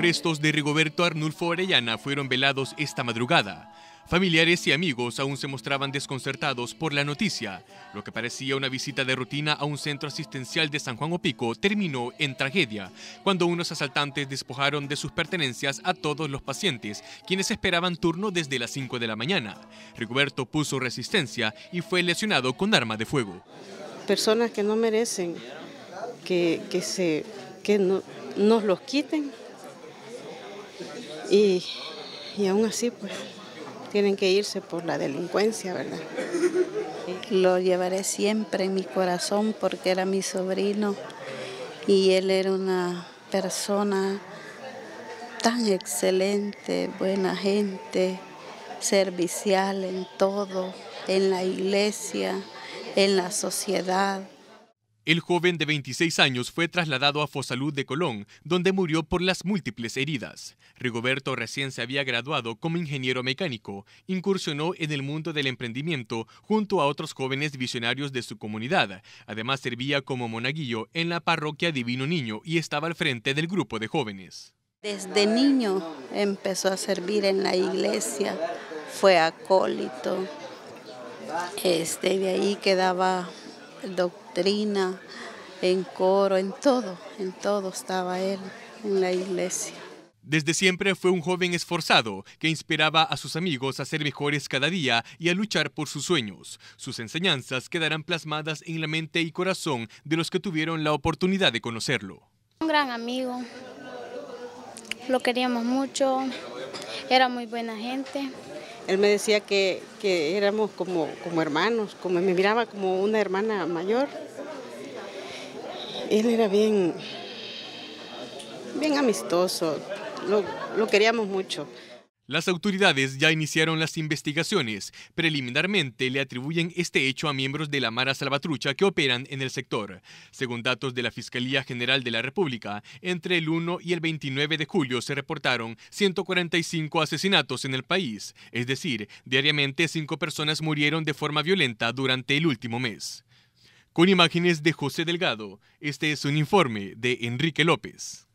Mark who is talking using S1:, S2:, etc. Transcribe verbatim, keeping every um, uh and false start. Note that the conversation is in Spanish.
S1: restos de Rigoberto Arnulfo Orellana fueron velados esta madrugada. Familiares y amigos aún se mostraban desconcertados por la noticia. Lo que parecía una visita de rutina a un centro asistencial de San Juan Opico terminó en tragedia, cuando unos asaltantes despojaron de sus pertenencias a todos los pacientes, quienes esperaban turno desde las cinco de la mañana. Rigoberto puso resistencia y fue lesionado con arma de fuego.
S2: Personas que no merecen que, que, se, que no, nos los quiten y, y aún así pues tienen que irse por la delincuencia, ¿verdad?
S3: Lo llevaré siempre en mi corazón porque era mi sobrino y él era una persona tan excelente, buena gente, servicial en todo, en la iglesia, en la sociedad.
S1: El joven de veintiséis años fue trasladado a Fosalud de Colón, donde murió por las múltiples heridas. Rigoberto recién se había graduado como ingeniero mecánico, incursionó en el mundo del emprendimiento junto a otros jóvenes visionarios de su comunidad. Además servía como monaguillo en la parroquia Divino Niño y estaba al frente del grupo de jóvenes.
S3: Desde niño empezó a servir en la iglesia, fue acólito, este, de ahí quedaba doctrina, en coro, en todo, en todo estaba él en la iglesia.
S1: Desde siempre fue un joven esforzado que inspiraba a sus amigos a ser mejores cada día y a luchar por sus sueños. Sus enseñanzas quedarán plasmadas en la mente y corazón de los que tuvieron la oportunidad de conocerlo.
S4: Un gran amigo, lo queríamos mucho, era muy buena gente.
S2: Él me decía que, que éramos como, como hermanos, como me miraba como una hermana mayor. Él era bien, bien amistoso, lo, lo queríamos mucho.
S1: Las autoridades ya iniciaron las investigaciones. Preliminarmente le atribuyen este hecho a miembros de la Mara Salvatrucha que operan en el sector. Según datos de la Fiscalía General de la República, entre el uno y el veintinueve de julio se reportaron ciento cuarenta y cinco asesinatos en el país. Es decir, diariamente cinco personas murieron de forma violenta durante el último mes. Con imágenes de José Delgado, este es un informe de Enrique López.